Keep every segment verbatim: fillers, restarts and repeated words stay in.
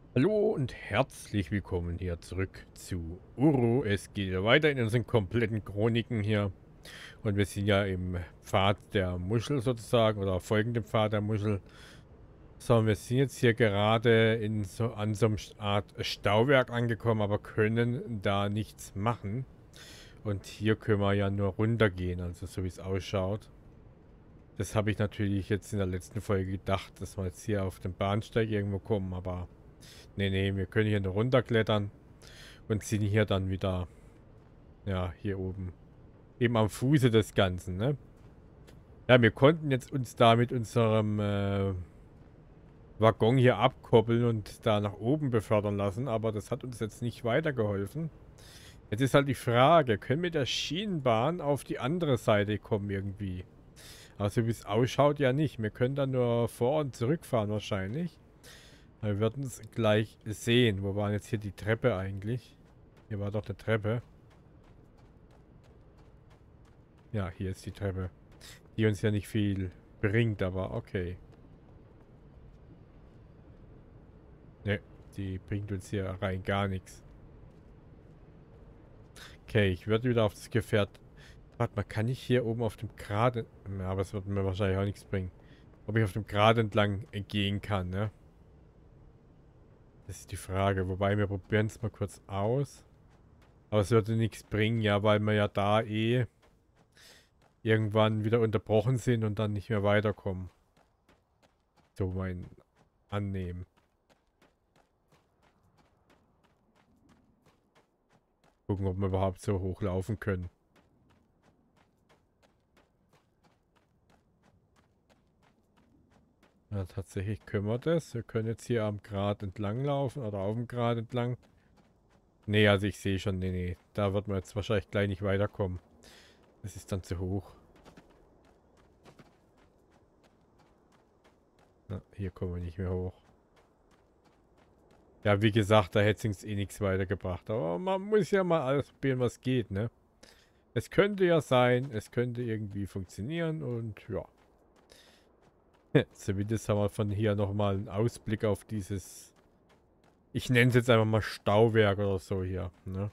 Hallo und herzlich willkommen hier zurück zu Uro. Es geht ja weiter in unseren kompletten Chroniken hier. Und wir sind ja im Pfad der Muschel sozusagen oder folgendem Pfad der Muschel. So, wir sind jetzt hier gerade in so, an so einer Art Stauwerk angekommen, aber können da nichts machen. Und hier können wir ja nur runtergehen, also so wie es ausschaut. Das habe ich natürlich jetzt in der letzten Folge gedacht, dass wir jetzt hier auf den Bahnsteig irgendwo kommen, aber nee, nee, wir können hier nur runterklettern. Und sind hier dann wieder, ja, hier oben. Eben am Fuße des Ganzen, ne? Ja, wir konnten jetzt uns da mit unserem äh, Waggon hier abkoppeln und da nach oben befördern lassen, aber das hat uns jetzt nicht weitergeholfen. Jetzt ist halt die Frage, können wir mit der Schienenbahn auf die andere Seite kommen irgendwie? Also wie es ausschaut, ja nicht. Wir können dann nur vor- und zurückfahren wahrscheinlich. Wir werden es gleich sehen. Wo war jetzt hier die Treppe eigentlich? Hier war doch eine Treppe. Ja, hier ist die Treppe. Die uns ja nicht viel bringt, aber okay. Ne, die bringt uns hier rein gar nichts. Okay, ich würde wieder auf das Gefährt. Warte mal, kann ich hier oben auf dem Grat... Ja, aber es wird mir wahrscheinlich auch nichts bringen. Ob ich auf dem Grat entlang gehen kann, ne? Das ist die Frage. Wobei, wir probieren es mal kurz aus. Aber es würde nichts bringen, ja, weil wir ja da eh irgendwann wieder unterbrochen sind und dann nicht mehr weiterkommen. So mein Annehmen. Gucken, ob wir überhaupt so hochlaufen können. Ja, tatsächlich können wir das. Wir können jetzt hier am Grat entlang laufen oder auf dem Grat entlang. Nee, also ich sehe schon, nee, nee. Da wird man jetzt wahrscheinlich gleich nicht weiterkommen. Das ist dann zu hoch. Na, hier kommen wir nicht mehr hoch. Ja, wie gesagt, da hätte es eh nichts weitergebracht. Aber man muss ja mal alles probieren, was geht, ne? Es könnte ja sein, es könnte irgendwie funktionieren und ja. Zumindest haben wir von hier nochmal einen Ausblick auf dieses, ich nenne es jetzt einfach mal Stauwerk oder so hier, ne?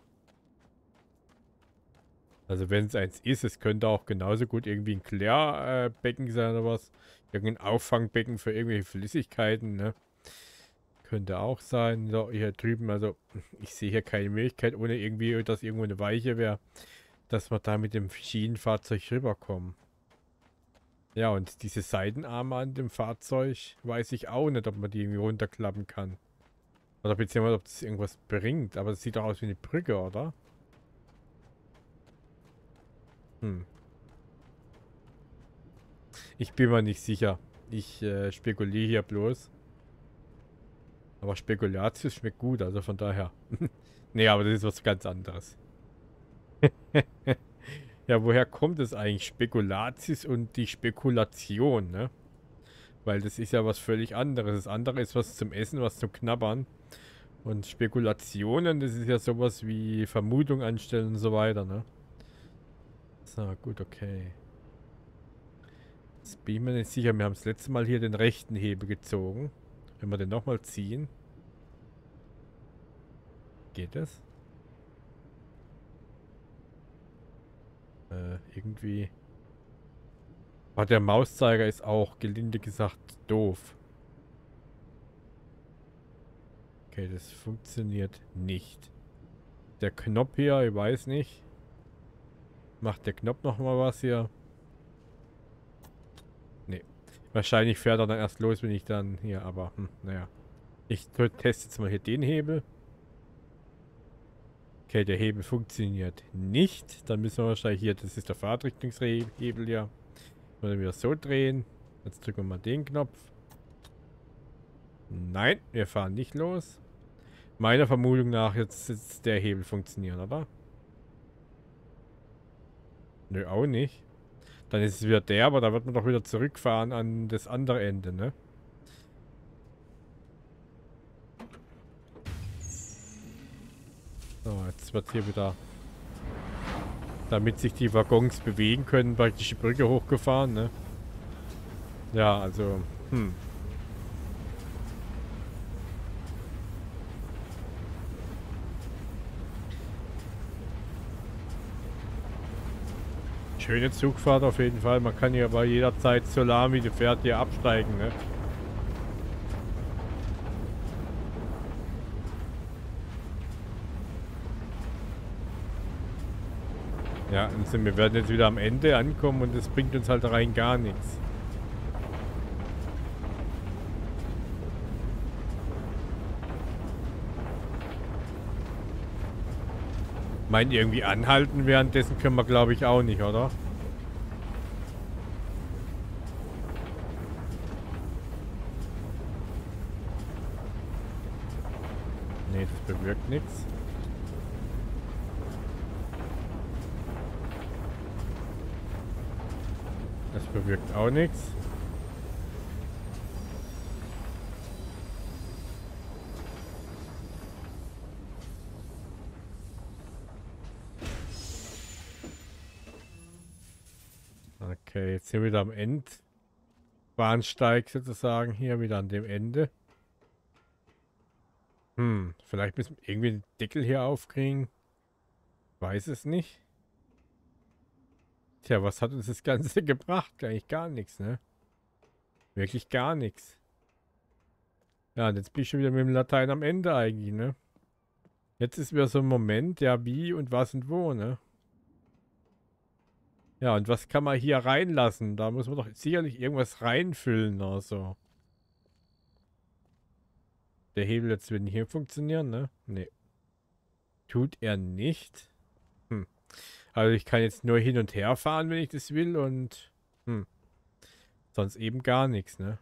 Also wenn es eins ist, es könnte auch genauso gut irgendwie ein Klärbecken sein oder was. Irgendein Auffangbecken für irgendwelche Flüssigkeiten, ne? Könnte auch sein. So, hier drüben, also ich sehe hier keine Möglichkeit, ohne irgendwie, dass irgendwo eine Weiche wäre, dass wir da mit dem Schienenfahrzeug rüberkommen. Ja, und diese Seitenarme an dem Fahrzeug weiß ich auch nicht, ob man die irgendwie runterklappen kann. Oder beziehungsweise, ob das irgendwas bringt. Aber das sieht doch aus wie eine Brücke, oder? Hm. Ich bin mir nicht sicher. Ich äh, spekuliere hier bloß. Aber Spekulatius schmeckt gut, also von daher. Nee, aber das ist was ganz anderes. Ja, woher kommt es eigentlich? Spekulatius und die Spekulation, ne? Weil das ist ja was völlig anderes. Das andere ist was zum Essen, was zum Knabbern. Und Spekulationen, das ist ja sowas wie Vermutung anstellen und so weiter, ne? So, gut, okay. Jetzt bin ich mir nicht sicher. Wir haben das letzte Mal hier den rechten Hebel gezogen. Wenn wir den nochmal ziehen. Geht das? Äh, irgendwie... Aber der Mauszeiger ist auch, gelinde gesagt, doof. Okay, das funktioniert nicht. Der Knopf hier, ich weiß nicht. Macht der Knopf nochmal was hier? Nee. Wahrscheinlich fährt er dann erst los, wenn ich dann hier, aber, hm, naja. Ich teste jetzt mal hier den Hebel. Okay, der Hebel funktioniert nicht. Dann müssen wir wahrscheinlich hier, das ist der Fahrtrichtungshebel hier. Oder wieder so drehen. Jetzt drücken wir mal den Knopf. Nein, wir fahren nicht los. Meiner Vermutung nach jetzt, jetzt der Hebel funktionieren, oder? Nö, auch nicht. Dann ist es wieder der, aber da wird man doch wieder zurückfahren an das andere Ende, ne? So, jetzt wird hier wieder, damit sich die Waggons bewegen können, praktisch die Brücke hochgefahren, ne? Ja, also, hm. schöne Zugfahrt auf jeden Fall. Man kann hier bei jeder Zeit so lahm wie die fährt hier absteigen, ne? Ja, also wir werden jetzt wieder am Ende ankommen und das bringt uns halt rein gar nichts. Meint irgendwie anhalten währenddessen können wir, glaube ich, auch nicht, oder? Nee, das bewirkt nichts. Das bewirkt auch nichts. Okay, jetzt sind wir wieder am Endbahnsteig sozusagen hier, wieder an dem Ende. Hm, vielleicht müssen wir irgendwie den Deckel hier aufkriegen. Weiß es nicht. Tja, was hat uns das Ganze gebracht? Eigentlich gar nichts, ne? Wirklich gar nichts. Ja, und jetzt bin ich schon wieder mit dem Latein am Ende eigentlich, ne? Jetzt ist wieder so ein Moment, ja, wie und was und wo, ne? Ja, und was kann man hier reinlassen? Da muss man doch sicherlich irgendwas reinfüllen, also. Der Hebel jetzt wird nicht hier funktionieren, ne? Ne. Tut er nicht. Hm. Also ich kann jetzt nur hin und her fahren, wenn ich das will und... Hm. Sonst eben gar nichts, ne?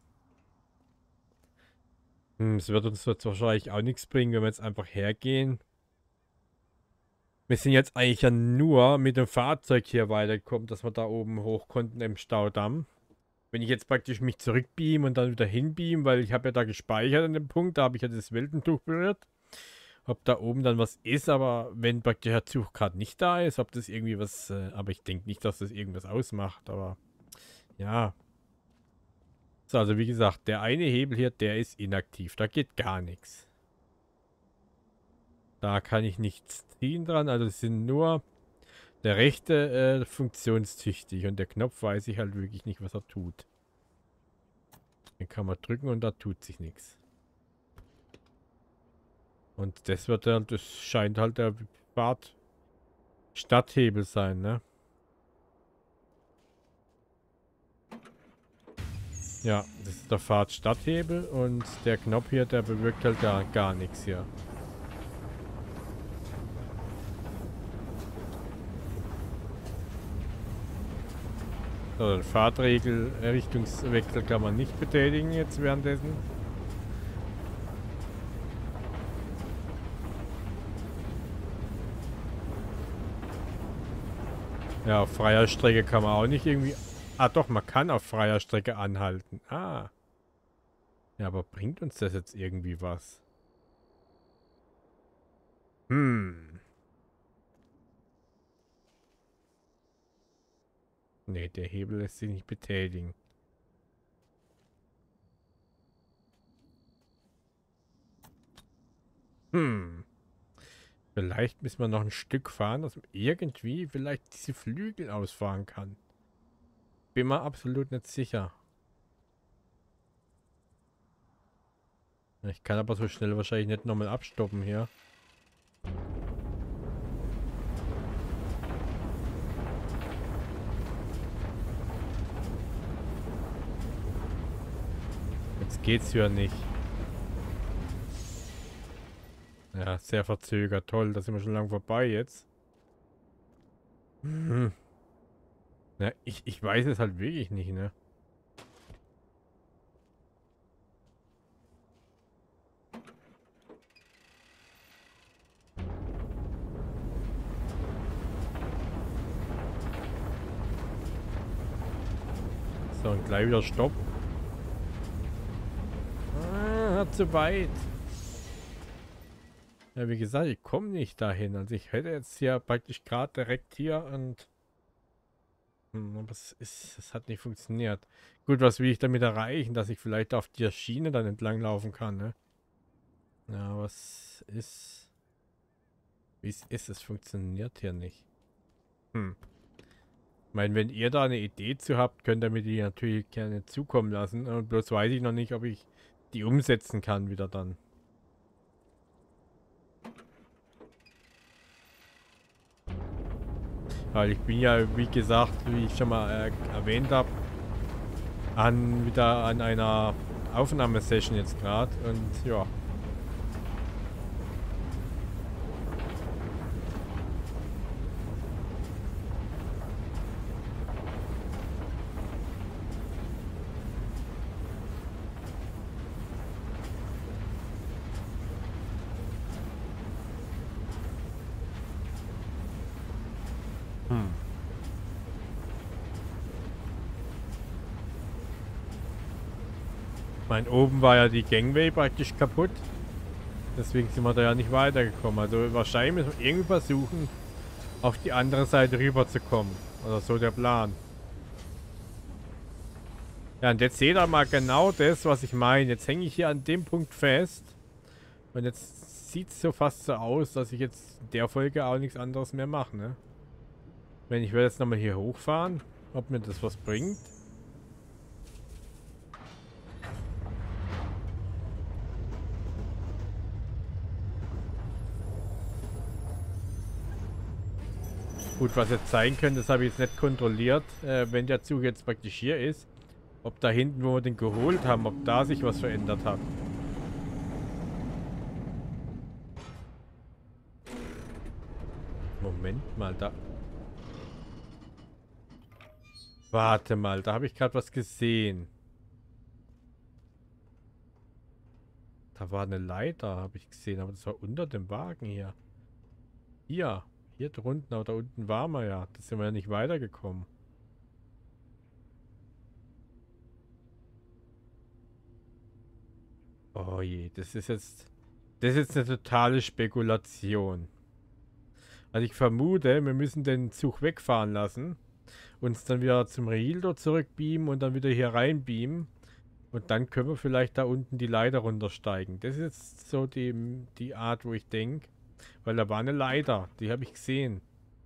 Hm, es wird uns jetzt wahrscheinlich auch nichts bringen, wenn wir jetzt einfach hergehen. Wir sind jetzt eigentlich ja nur mit dem Fahrzeug hier weitergekommen, dass wir da oben hoch konnten im Staudamm. Wenn ich jetzt praktisch mich zurückbeam und dann wieder hinbeam, weil ich habe ja da gespeichert an dem Punkt, da habe ich ja das Weltentuch berührt. Ob da oben dann was ist, aber wenn praktisch der Zug gerade nicht da ist, ob das irgendwie was, äh, aber ich denke nicht, dass das irgendwas ausmacht, aber ja. So, also wie gesagt, der eine Hebel hier, der ist inaktiv, da geht gar nichts. Da kann ich nichts ziehen dran, also es sind nur der rechte äh, funktionstüchtig und der Knopf weiß ich halt wirklich nicht, was er tut. Den kann man drücken und da tut sich nichts. Und das wird dann, das scheint halt der Fahrt Stadthebel sein, ne? Ja, das ist der Fahrt-Stadthebel und der Knopf hier, der bewirkt halt gar, gar nichts hier. So, den Fahrtregel, Richtungswechsel kann man nicht betätigen jetzt währenddessen. Ja, auf freier Strecke kann man auch nicht irgendwie... Ah doch, man kann auf freier Strecke anhalten. Ah. Ja, aber bringt uns das jetzt irgendwie was? Hm. Nee, der Hebel lässt sich nicht betätigen. Hm. Vielleicht müssen wir noch ein Stück fahren, dass man irgendwie vielleicht diese Flügel ausfahren kann. Bin mir absolut nicht sicher. Ich kann aber so schnell wahrscheinlich nicht nochmal abstoppen hier. Jetzt geht's ja nicht. Ja, sehr verzögert. Toll, da sind wir schon lang vorbei jetzt. Hm. Ja, ich, ich weiß es halt wirklich nicht, ne? So, und gleich wieder Stopp. Ah, zu weit. Ja, wie gesagt, ich komme nicht dahin. Also ich hätte jetzt hier praktisch gerade direkt hier und... Hm, aber es ist, es hat nicht funktioniert. Gut, was will ich damit erreichen? Dass ich vielleicht auf der Schiene dann entlang laufen kann, ne? Ja, was ist... Wie es ist, es funktioniert hier nicht. Hm. meine, wenn ihr da eine Idee zu habt, könnt ihr mir die natürlich gerne zukommen lassen. Und bloß weiß ich noch nicht, ob ich die umsetzen kann wieder dann. Weil ich bin ja, wie gesagt, wie ich schon mal äh, erwähnt habe, an wieder an einer Aufnahmesession jetzt gerade. Und ja. Hm. Mein oben war ja die Gangway praktisch kaputt. Deswegen sind wir da ja nicht weitergekommen. Also wahrscheinlich müssen wir irgendwie versuchen, auf die andere Seite rüber zu kommen. Oder so der Plan. Ja, und jetzt seht ihr mal genau das, was ich meine. Jetzt hänge ich hier an dem Punkt fest. Und jetzt sieht es so fast so aus, dass ich jetzt in der Folge auch nichts anderes mehr mache, ne? Wenn ich will jetzt nochmal hier hochfahren, ob mir das was bringt. Gut, was jetzt sein könnte, das habe ich jetzt nicht kontrolliert, äh, wenn der Zug jetzt praktisch hier ist. Ob da hinten, wo wir den geholt haben, ob da sich was verändert hat. Moment mal, da... Warte mal, da habe ich gerade was gesehen. Da war eine Leiter, habe ich gesehen, aber das war unter dem Wagen hier. Hier, hier drunten, aber da unten waren wir ja. Da sind wir ja nicht weitergekommen. Oh je, das ist jetzt... Das ist jetzt eine totale Spekulation. Also ich vermute, wir müssen den Zug wegfahren lassen. Uns dann wieder zum Realdo zurückbeamen und dann wieder hier reinbeamen. Und dann können wir vielleicht da unten die Leiter runtersteigen. Das ist jetzt so die, die Art, wo ich denke. Weil da war eine Leiter, die habe ich gesehen.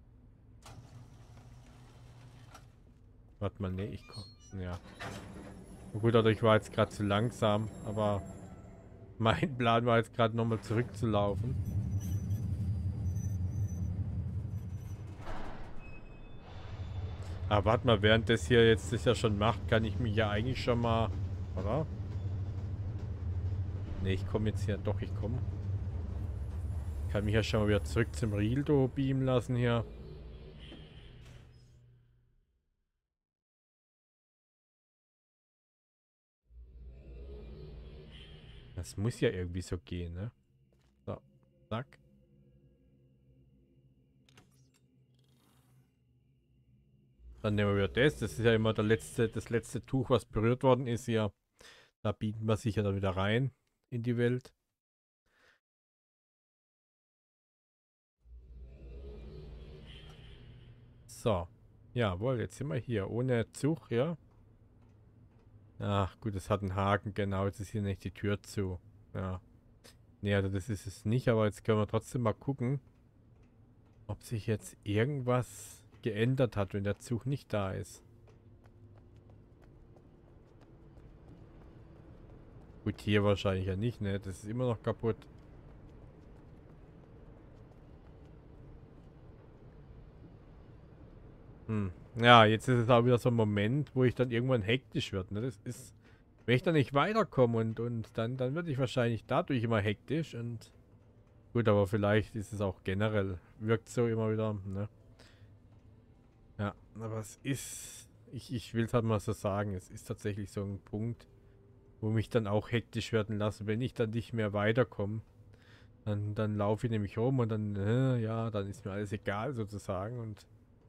Warte mal, nee, ich komme. Ja. Gut, oder ich war jetzt gerade zu langsam, aber mein Plan war jetzt gerade nochmal zurückzulaufen. Aber warte mal, während das hier jetzt das ja schon macht, kann ich mich ja eigentlich schon mal... Oder? Ne, ich komme jetzt hier... Doch, ich komme. Kann mich ja schon mal wieder zurück zum Realdo beamen lassen hier. Das muss ja irgendwie so gehen, ne? So, zack. Dann nehmen wir wieder das. Das ist ja immer der letzte, das letzte Tuch, was berührt worden ist hier. Da bieten wir sich ja dann wieder rein in die Welt. So. Jawohl, jetzt sind wir hier. Ohne Zug, ja. Ach gut, es hat einen Haken, genau. Jetzt ist hier nicht die Tür zu. Ja. Nee, also das ist es nicht, aber jetzt können wir trotzdem mal gucken, ob sich jetzt irgendwas geändert hat, wenn der Zug nicht da ist. Gut, hier wahrscheinlich ja nicht, ne? Das ist immer noch kaputt. Hm. Ja, jetzt ist es auch wieder so ein Moment, wo ich dann irgendwann hektisch werde, ne? Das ist, wenn ich dann nicht weiterkomme und, und dann, dann werde ich wahrscheinlich dadurch immer hektisch und gut, aber vielleicht ist es auch generell, wirkt so immer wieder, ne? Ja, aber es ist, ich, ich will es halt mal so sagen, es ist tatsächlich so ein Punkt, wo mich dann auch hektisch werden lassen, wenn ich dann nicht mehr weiterkomme. Dann, dann laufe ich nämlich rum und dann, äh, ja, dann ist mir alles egal sozusagen und...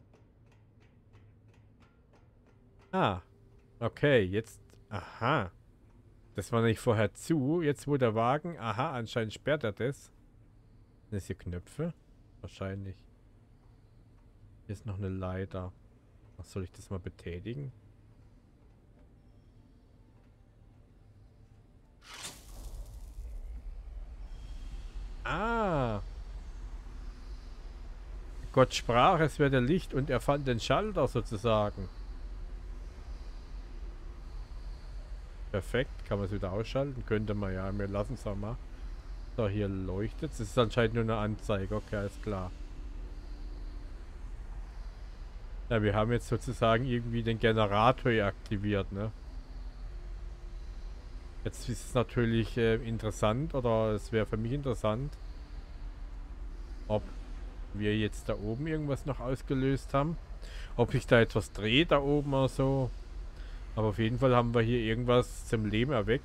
Ah, okay, jetzt, aha. Das war nicht vorher zu, jetzt wo der Wagen, aha, anscheinend sperrt er das. Sind das hier Knöpfe? Wahrscheinlich. Hier ist noch eine Leiter. Was soll ich das mal betätigen? Ah. Gott sprach, es werde Licht und er fand den Schalter sozusagen. Perfekt, kann man es wieder ausschalten? Könnte man ja, wir lassen es auch mal. So, hier leuchtet es. Das ist anscheinend nur eine Anzeige, okay, alles klar. Ja, wir haben jetzt sozusagen irgendwie den Generator hier aktiviert, ne? Jetzt ist es natürlich äh, interessant, oder es wäre für mich interessant, ob wir jetzt da oben irgendwas noch ausgelöst haben. Ob sich da etwas dreht da oben oder so. Aber auf jeden Fall haben wir hier irgendwas zum Leben erweckt.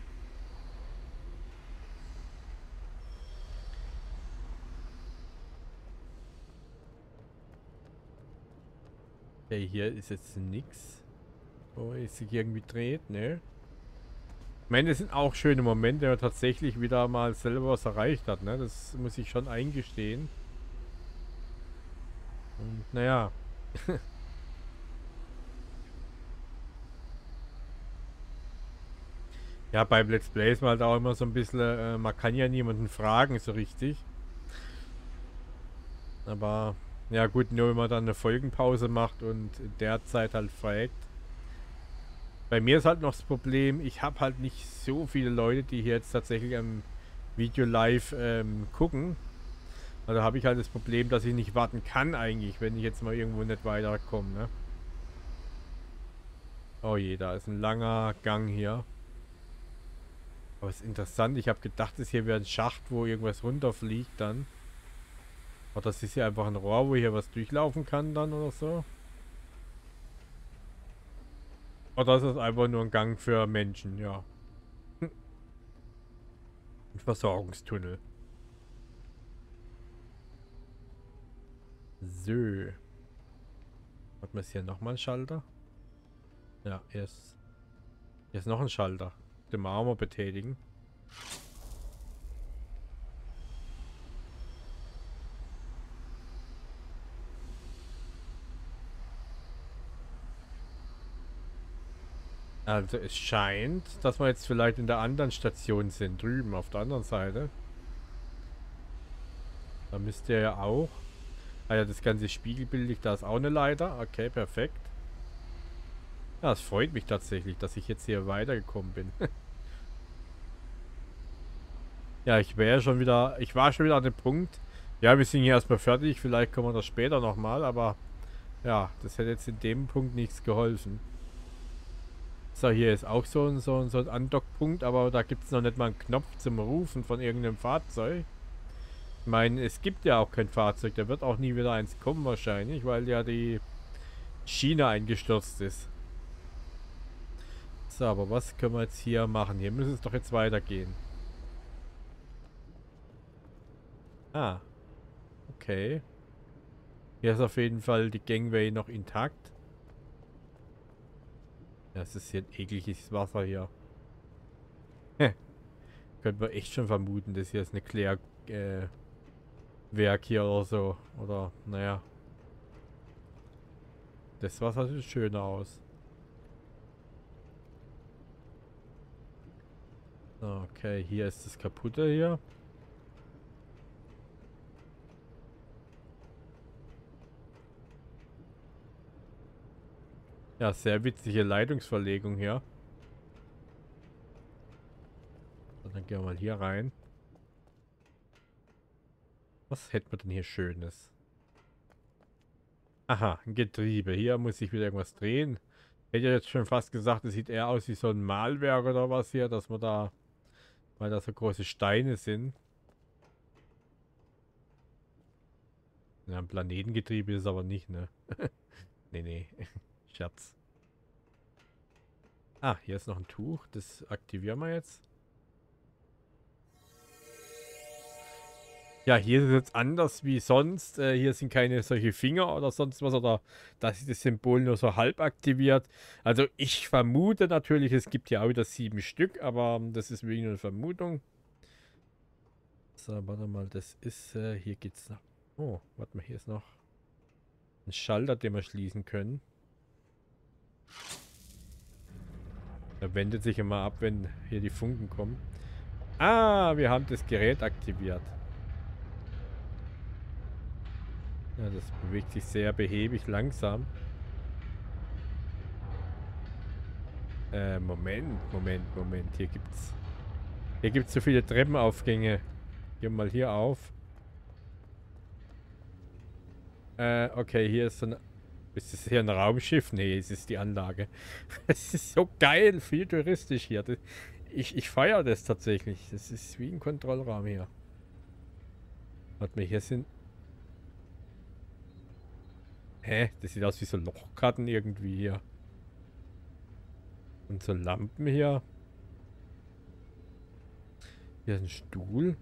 Okay, hier ist jetzt nichts. Oh, ist sich irgendwie dreht, ne? Ich meine, das sind auch schöne Momente, wenn man tatsächlich wieder mal selber was erreicht hat, ne? Das muss ich schon eingestehen. Und naja. Ja, beim Let's Play ist man halt auch immer so ein bisschen, äh, man kann ja niemanden fragen so richtig. Aber, ja gut, nur wenn man dann eine Folgenpause macht und in der Zeit halt fragt. Bei mir ist halt noch das Problem, ich habe halt nicht so viele Leute, die hier jetzt tatsächlich am Video live ähm, gucken. Also habe ich halt das Problem, dass ich nicht warten kann eigentlich, wenn ich jetzt mal irgendwo nicht weiterkomme, ne? Oh je, da ist ein langer Gang hier. Aber es ist interessant, ich habe gedacht, das hier wäre ein Schacht, wo irgendwas runterfliegt dann. Aber das ist ja einfach ein Rohr, wo hier was durchlaufen kann dann oder so. Oder ist das einfach nur ein Gang für Menschen, ja. Ein Versorgungstunnel. So. Hat man hier nochmal einen Schalter? Ja, hier ist, hier ist noch ein Schalter. Den Marmor betätigen. Also es scheint, dass wir jetzt vielleicht in der anderen Station sind, drüben auf der anderen Seite. Da müsste er ja auch. Ah ja, das ganze spiegelbildlich, da ist auch eine Leiter. Okay, perfekt. Ja, es freut mich tatsächlich, dass ich jetzt hier weitergekommen bin. Ja, ich wäre schon wieder, ich war schon wieder an dem Punkt. Ja, wir sind hier erstmal fertig, vielleicht kommen wir das später nochmal, aber ja, das hätte jetzt in dem Punkt nichts geholfen. So, hier ist auch so ein, so ein, so ein Andockpunkt, aber da gibt es noch nicht mal einen Knopf zum Rufen von irgendeinem Fahrzeug. Ich meine, es gibt ja auch kein Fahrzeug, da wird auch nie wieder eins kommen wahrscheinlich, weil ja die Schiene eingestürzt ist. So, aber was können wir jetzt hier machen? Hier müsste es doch jetzt weitergehen. Ah, okay. Hier ist auf jeden Fall die Gangway noch intakt. Ja, es ist hier ein ekliges Wasser hier. Heh. Könnte man echt schon vermuten, dass hier ist eine Klärwerk äh, hier oder so. Oder, naja. Das Wasser sieht schöner aus. Okay, hier ist das kaputte hier. Ja, sehr witzige Leitungsverlegung hier. Und dann gehen wir mal hier rein. Was hätten wir denn hier Schönes? Aha, ein Getriebe. Hier muss ich wieder irgendwas drehen. Hätte jetzt schon fast gesagt, es sieht eher aus wie so ein Mahlwerk oder was hier, dass wir da, weil da so große Steine sind. Ja, ein Planetengetriebe ist es aber nicht, ne? Nee, nee. Scherz. Ah, hier ist noch ein Tuch. Das aktivieren wir jetzt. Ja, hier ist es jetzt anders wie sonst. Äh, hier sind keine solche Finger oder sonst was. Oder das ist das Symbol nur so halb aktiviert. Also ich vermute natürlich, es gibt ja auch wieder sieben Stück. Aber das ist wirklich nur eine Vermutung. So, warte mal. Das ist... Äh, hier geht's noch... Oh, warte mal. Hier ist noch ein Schalter, den wir schließen können. Er wendet sich immer ab, wenn hier die Funken kommen. Ah, wir haben das Gerät aktiviert. Ja, das bewegt sich sehr behäbig langsam. Äh, Moment, Moment, Moment. Hier gibt's... Hier gibt's so viele Treppenaufgänge. Gehen wir mal hier auf. Äh, okay, hier ist so ein... Ist das hier ein Raumschiff? Nee, es ist die Anlage. Es ist so geil, viel touristisch hier. Das, ich ich feiere das tatsächlich. Das ist wie ein Kontrollraum hier. Warte mal, hier sind... Hä? Das sieht aus wie so Lochkarten irgendwie hier. Und so Lampen hier. Hier ist ein Stuhl.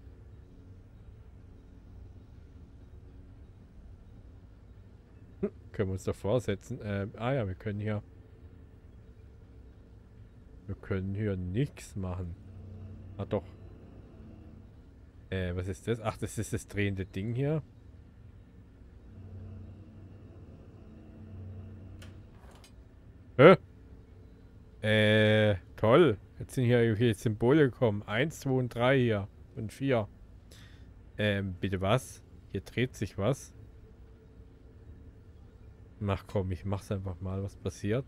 Hm, können wir uns davor setzen? Ähm, ah ja, wir können hier... Wir können hier nichts machen. Ah doch. Äh, was ist das? Ach, das ist das drehende Ding hier. Hä? Äh, toll. Jetzt sind hier, hier Symbole gekommen. Eins, zwei und drei hier. Und vier. Ähm, bitte was? Hier dreht sich was. Mach komm, ich mach's einfach mal, was passiert.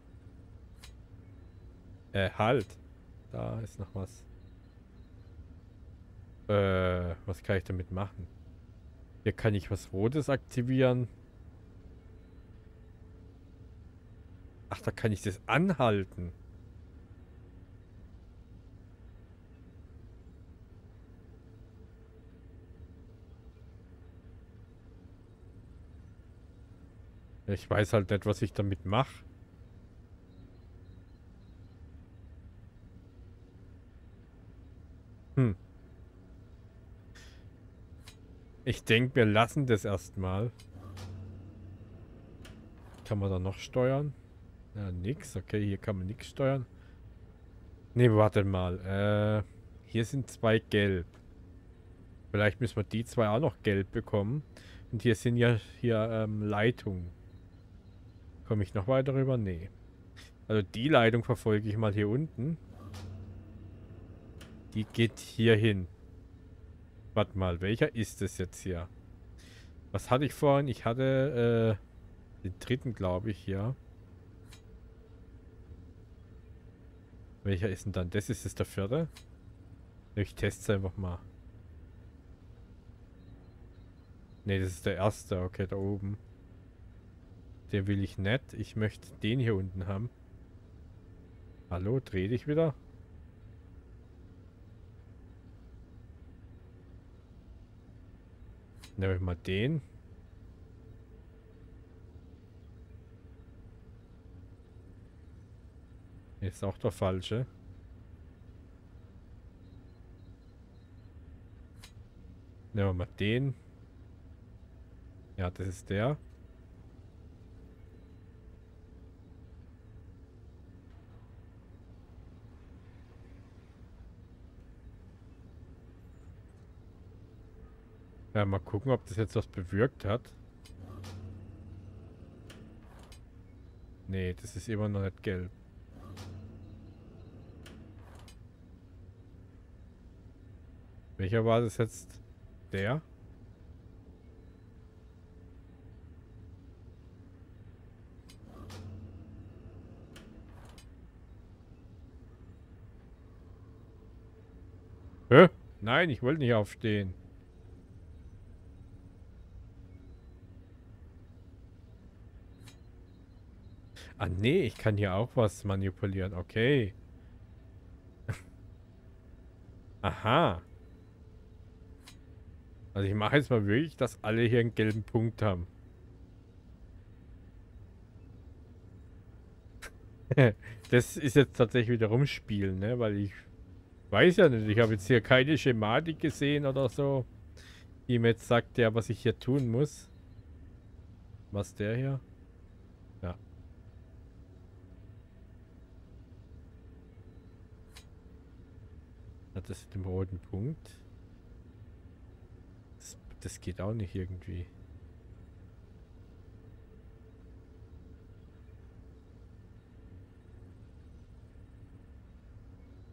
Äh, halt. Da ist noch was. Äh, was kann ich damit machen? Hier kann ich was Rotes aktivieren. Ach, da kann ich das anhalten. Ich weiß halt nicht, was ich damit mache. Hm. Ich denke, wir lassen das erstmal. Kann man da noch steuern? Ja, nix. Okay, hier kann man nichts steuern. Ne, warte mal. Äh, hier sind zwei gelb. Vielleicht müssen wir die zwei auch noch gelb bekommen. Und hier sind ja hier ähm, Leitungen. Komme ich noch weiter rüber? Nee. Also die Leitung verfolge ich mal hier unten. Die geht hier hin. Warte mal, welcher ist es jetzt hier? Was hatte ich vorhin? Ich hatte äh, den dritten, glaube ich, ja. Welcher ist denn dann? Das ist es der vierte? Ich teste es einfach mal. Ne, das ist der erste. Okay, da oben. Den will ich nicht. Ich möchte den hier unten haben. Hallo, dreh dich wieder. Nehmen wir mal den. Ist auch der falsche. Nehmen wir mal den. Ja, das ist der. Ja, mal gucken, ob das jetzt was bewirkt hat. Nee, das ist immer noch nicht gelb. Welcher war das jetzt? Der? Hä? Nein, ich wollte nicht aufstehen. Ah, nee, ich kann hier auch was manipulieren. Okay. Aha. Also ich mache jetzt mal wirklich, dass alle hier einen gelben Punkt haben. Das ist jetzt tatsächlich wieder rumspielen, ne? Weil ich weiß ja nicht, ich habe jetzt hier keine Schematik gesehen oder so, die mir jetzt sagt, ja, was ich hier tun muss. Was der hier? Ja. Hat das mit dem roten Punkt? Das, das geht auch nicht irgendwie.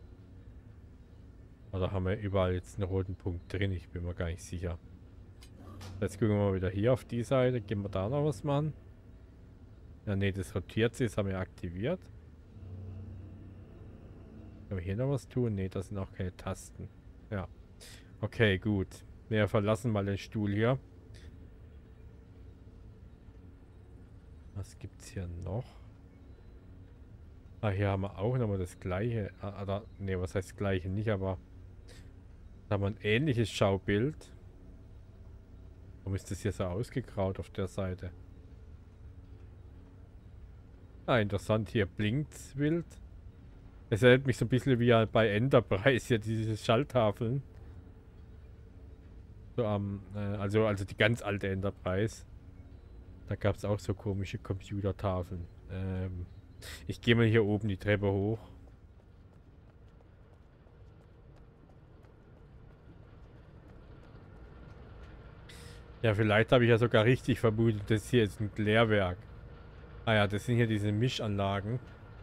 Oder haben wir überall jetzt einen roten Punkt drin? Ich bin mir gar nicht sicher. Jetzt gucken wir mal wieder hier auf die Seite. Gehen wir da noch was machen? Ja, ne, das rotiert sich. Das haben wir aktiviert. Können wir hier noch was tun? Ne, das sind auch keine Tasten. Ja. Okay, gut. Wir verlassen mal den Stuhl hier. Was gibt's hier noch? Ah, hier haben wir auch nochmal das gleiche. Ah, da, ne, was heißt das gleiche? Nicht, aber da haben wir ein ähnliches Schaubild. Warum ist das hier so ausgegraut auf der Seite? Ah, interessant. Hier blinkt's wild. Es erinnert mich so ein bisschen wie bei Enterprise hier, diese Schalltafeln. So am, äh, also, also die ganz alte Enterprise. Da gab es auch so komische Computertafeln. Ähm, ich gehe mal hier oben die Treppe hoch. Ja, vielleicht habe ich ja sogar richtig vermutet, das hier ist ein Klärwerk. Ah ja, das sind hier diese Mischanlagen.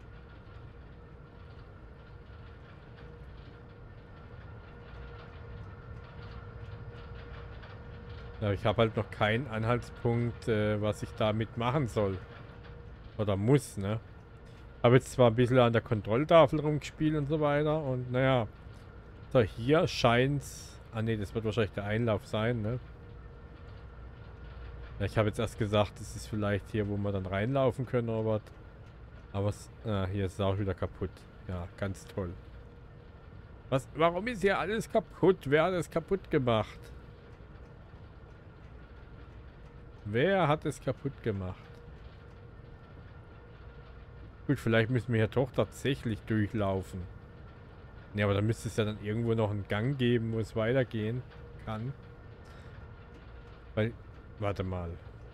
Ja, ich habe halt noch keinen Anhaltspunkt, äh, was ich damit machen soll. Oder muss, ne? Habe jetzt zwar ein bisschen an der Kontrolltafel rumgespielt und so weiter. Und naja. So, hier scheint's. Ah ne, das wird wahrscheinlich der Einlauf sein, ne? Ja, ich habe jetzt erst gesagt, das ist vielleicht hier, wo wir dann reinlaufen können oder was. Aber es, ah, hier ist es auch wieder kaputt. Ja, ganz toll. Was? Warum ist hier alles kaputt? Wer hat es kaputt gemacht? Wer hat es kaputt gemacht? Gut, vielleicht müssen wir hier doch tatsächlich durchlaufen. Ne, aber da müsste es ja dann irgendwo noch einen Gang geben, wo es weitergehen kann. Weil, warte mal.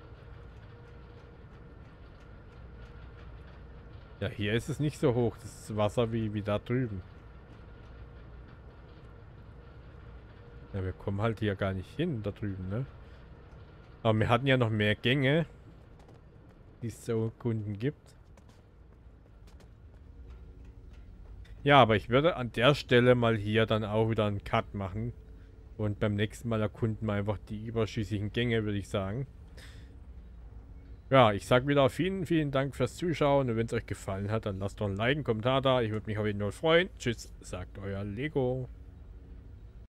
Ja, hier ist es nicht so hoch, das Wasser wie, wie da drüben. Ja, wir kommen halt hier gar nicht hin, da drüben, ne? Aber wir hatten ja noch mehr Gänge, die es zu erkunden gibt. Ja, aber ich würde an der Stelle mal hier dann auch wieder einen Cut machen. Und beim nächsten Mal erkunden wir einfach die überschüssigen Gänge, würde ich sagen. Ja, ich sage wieder vielen, vielen Dank fürs Zuschauen. Und wenn es euch gefallen hat, dann lasst doch ein Like, einen Kommentar da. Ich würde mich auf jeden Fall freuen. Tschüss, sagt euer Lego.